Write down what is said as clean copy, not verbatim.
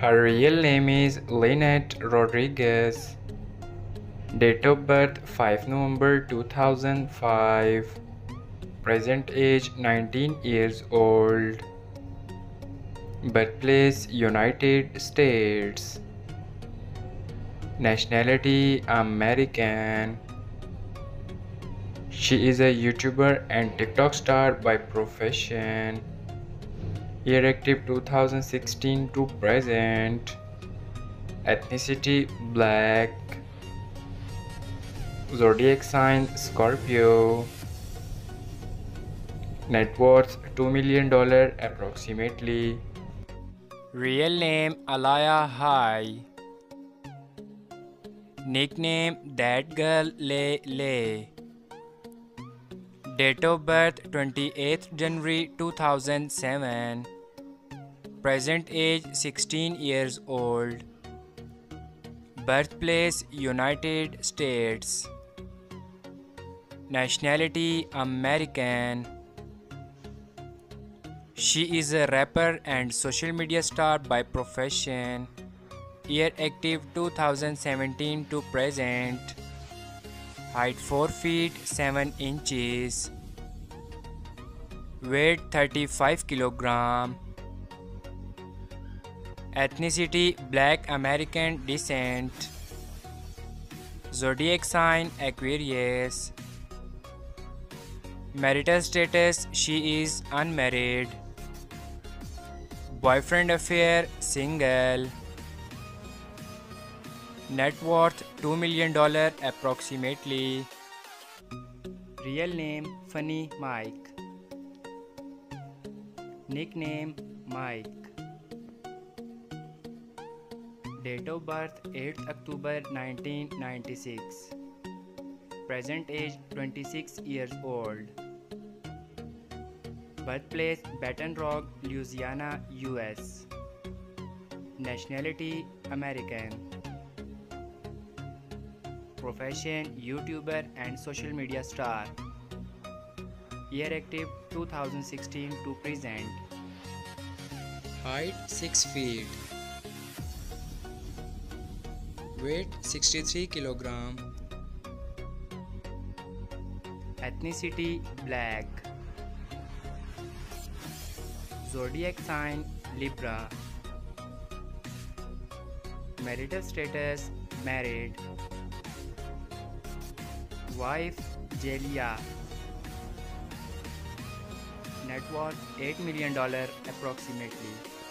Her real name is Lynette Rodriguez. Date of birth 5 November 2005. Present age 19 years old. Birthplace United States. Nationality American. She is a YouTuber and TikTok star by profession. Year active 2016 to present. Ethnicity Black. Zodiac sign Scorpio. Net worth $2 million approximately. Real name Alaya Hai. Nickname That Girl Lay Lay. Date of birth 28th January 2007. Present age 16 years old. Birthplace United States. Nationality American. She is a rapper and social media star by profession. Year active 2017 to present. Height 4 feet 7 inches. Weight 35 kg. Ethnicity Black American descent. Zodiac sign Aquarius. Marital status she is unmarried. Boyfriend affair single. Net worth $2 million approximately. Real name Funny Mike. Nickname Mike. Date of birth 8th October 1996. Present age 26 years old. Birthplace Baton Rouge, Louisiana, US. Nationality American. Profession YouTuber and social media star. Year active 2016 to present. Height 6 feet. Weight 63 kg. Ethnicity Black. Zodiac sign Libra. Marital status married. Wife Jelia. Net worth $8 million approximately.